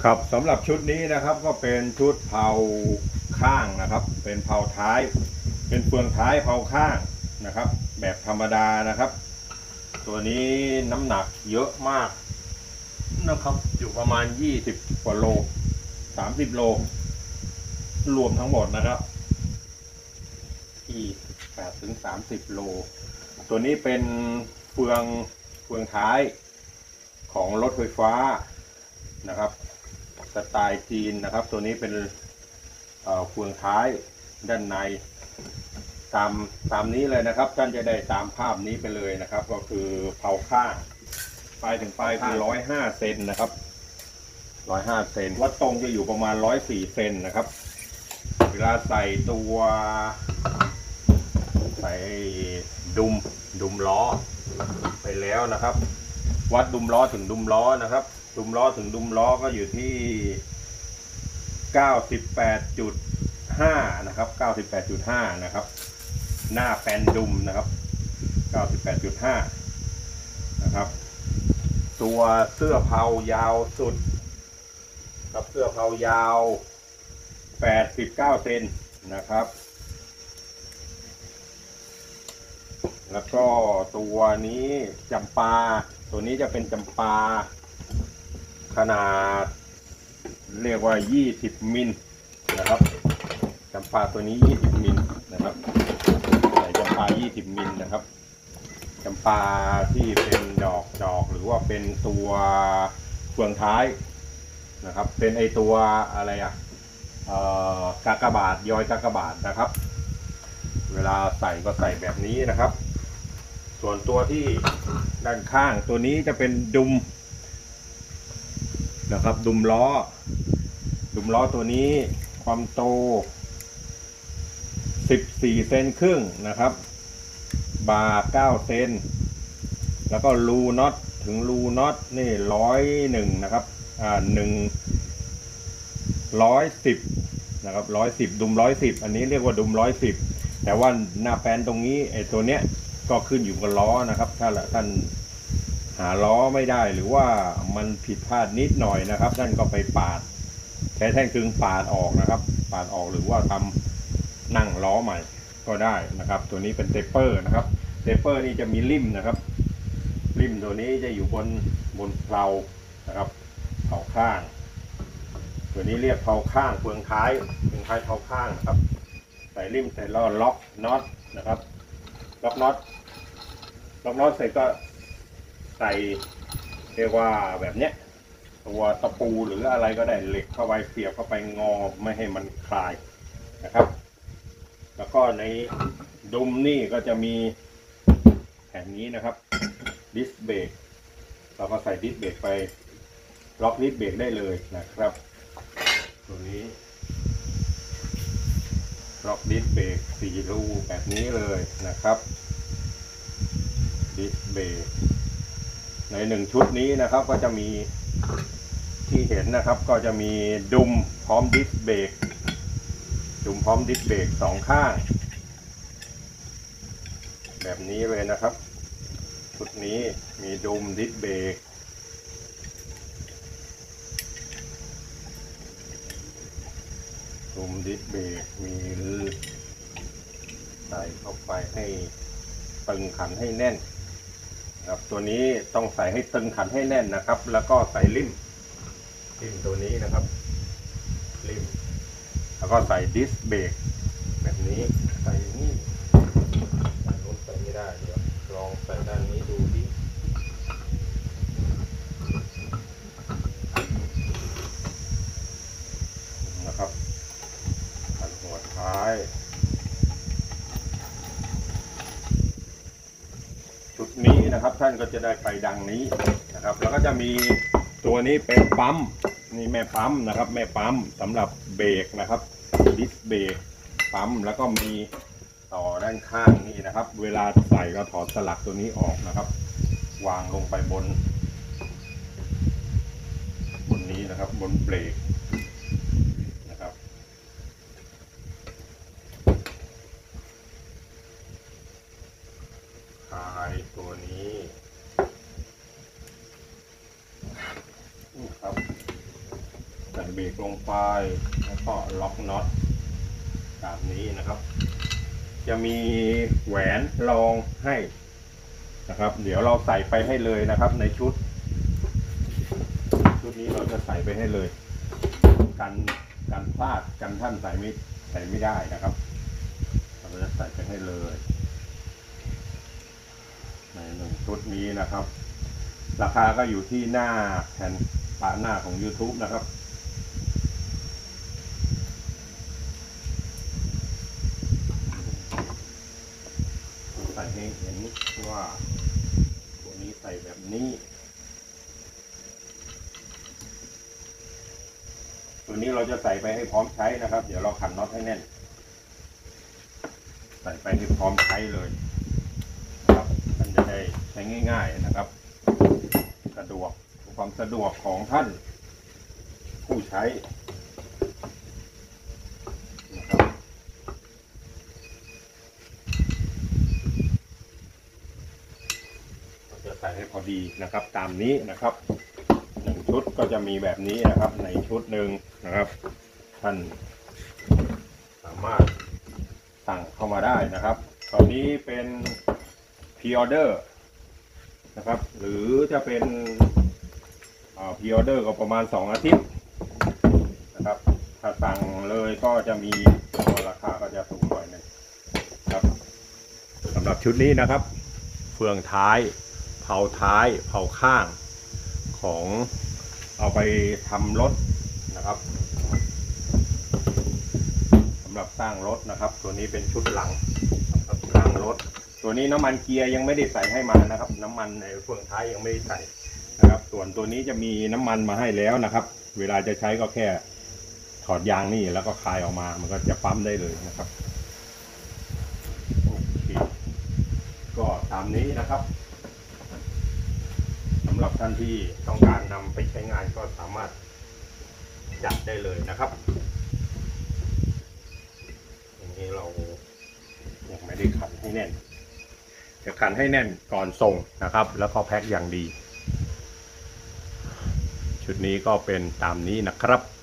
ครับสำหรับชุดนี้นะครับก็เป็นชุดเผาข้างนะครับเป็นเผาท้ายเป็นเฟืองท้ายเผาข้างนะครับแบบธรรมดานะครับตัวนี้น้ำหนักเยอะมากนะครับอยู่ประมาณ20กว่าโล30โลรวมทั้งหมดนะครับ28ถึง30โลตัวนี้เป็นเฟืองท้ายของรถไฟฟ้านะครับสไตล์จีนนะครับตัวนี้เป็นเฟืองท้ายด้านในตามนี้เลยนะครับท่านจะได้ตามภาพนี้ไปเลยนะครับก็คือเผาข้างปลายถึงปลายคือ105เซนนะครับ105เซนวัดตรงจะอยู่ประมาณ104เซนนะครับเวลาใส่ตัวใส่ดุมล้อไปแล้วนะครับวัดดุมล้อถึงดุมล้อนะครับดุมล้อถึงดุมล้อก็อยู่ที่98.5นะครับ98.5นะครับหน้าแปนดุมนะครับ98.5นะครับตัวเสื้อเผายาวสุดกับเสื้อเผายาว89เซนนะครับแล้วก็ตัวนี้จำปาตัวนี้จะเป็นจำปาขนาดเรียกว่า20มิลนะครับจำปาตัวนี้20มิลนะครับใส่จำปา20มิลนะครับจำปาที่เป็นดอกหรือว่าเป็นตัวเฟืองท้ายนะครับเป็นไอตัวอะไรกากบาทย้อยกากบาทนะครับเวลาใส่ก็ใส่แบบนี้นะครับส่วนตัวที่ด้านข้างตัวนี้จะเป็นดุมนะครับดุมล้อตัวนี้ความโต14เซนครึ่งนะครับบาร์9เซนแล้วก็รูน็อตถึงรูน็อตนี่101นะครับ110นะครับ110ดุม110อันนี้เรียกว่าดุม110แต่ว่าหน้าแป้นตรงนี้ไอ้ตัวเนี้ยก็ขึ้นอยู่กับล้อนะครับถ้าท่านหาล้อไม่ได้หรือว่ามันผิดพลาดนิดหน่อยนะครับท่านก็ไปปาดใช้แท่งกึงปาดออกนะครับปาดออกหรือว่าทำนั่งล้อใหม่ก็ได้นะครับตัวนี้เป็นเทปเปอร์นะครับเทปเปอร์นี่จะมีริมนะครับริมตัวนี้จะอยู่บนเพลานะครับเผาข้างตัวนี้เรียกเผาข้างเฟืองท้ายเผาข้างนะครับใส่ริมใส่ล้อล็อกน็อตนะครับล็อกน็อตเสร็จก็ใส่เรียกว่าแบบเนี้ยตัวตะปูหรืออะไรก็ได้เหล็กเข้าไปเสียบเข้าไปงอไม่ให้มันคลายนะครับแล้วก็ในดุมนี่ก็จะมีแผ่นนี้นะครับดิสเบรกเราก็ใส่ดิสเบรกไปล็อกดิสเบรกได้เลยนะครับตัวนี้ล็อกดิสเบรก4รูแบบนี้เลยนะครับดิสเบรกใน1ชุดนี้นะครับก็จะมีที่เห็นนะครับก็จะมีดุมพร้อมดิสเบรก2ข้างแบบนี้เลยนะครับชุดนี้มีดุมดิสเบรกมีใส่เข้าไปให้ตึงขันให้แน่นครับตัวนี้ต้องใส่ให้ตึงขันให้แน่นนะครับแล้วก็ใส่ริมตัวนี้นะครับริมแล้วก็ใส่ดิสเบรกแบบนี้ใส่นี่ด้านนู้นใส่ไม่ได้เดี๋ยวลองใส่ด้านนี้ดูดินะครับขันหัวท้ายชุดนี้นะครับท่านก็จะได้ไปดังนี้นะครับแล้วก็จะมีตัวนี้เป็นปั๊มนี่แม่ปั๊มนะครับแม่ปั๊มสำหรับเบรกนะครับดิสเบรกปั๊มแล้วก็มีต่อด้านข้างนี่นะครับเวลาใส่ก็ถอดสลักตัวนี้ออกนะครับวางลงไปบนนี้นะครับบนเบรกนะครับคลายตัวนี้ครับใส่เบรกลงไปแล้วก็ล็อกน็อตแบบนี้นะครับจะมีแหวนรองให้นะครับเดี๋ยวเราใส่ไปให้เลยนะครับในชุดนี้เราจะใส่ไปให้เลยกันพลาดกันท่านใส่ไม่ได้นะครับเราจะใส่ไปให้เลยใน1 ชุดนี้นะครับราคาก็อยู่ที่หน้าแผ่นฝาหน้าของ YouTube นะครับใส่ให้เห็นว่าตัวนี้ใส่แบบนี้ตัวนี้เราจะใส่ไปให้พร้อมใช้นะครับเดี๋ยวเราขันน็อตให้แน่นใส่ไปให้พร้อมใช้เลยครับมันจะได้ใช้ง่ายๆนะครับสะดวกความสะดวกของท่านผู้ใช้นะครับเราจะใส่ให้พอดีนะครับตามนี้นะครับ1 ชุดก็จะมีแบบนี้นะครับในชุดหนึ่งนะครับท่านสามารถสั่งเข้ามาได้นะครับตอนนี้เป็นพรีออเดอร์นะครับหรือจะเป็นพรีออเดอร์ก็ประมาณ2 อาทิตย์นะครับถ้าสั่งเลยก็จะมีราคาก็จะสูงหน่อยนึงครับสำหรับชุดนี้นะครับเฟืองท้ายเผาท้ายเผาข้างของเอาไปทำรถนะครับสำหรับสร้างรถนะครับตัวนี้เป็นชุดหลังสร้างรถตัวนี้น้ำมันเกียร์ยังไม่ได้ใส่ให้มานะครับน้ำมันในเฟืองท้ายยังไม่ได้ใส่นะครับส่วนตัวนี้จะมีน้ำมันมาให้แล้วนะครับเวลาจะใช้ก็แค่ถอดยางนี่แล้วก็คลายออกมามันก็จะปั๊มได้เลยนะครับโอเคก็ตามนี้นะครับสำหรับท่านที่ต้องการนำไปใช้งานก็สามารถจัดได้เลยนะครับอย่างนี้เรายังไม่ได้ขันให้แน่นจะขันให้แน่นก่อนส่งนะครับแล้วก็แพ็คอย่างดีชุดนี้ก็เป็นตามนี้นะครับ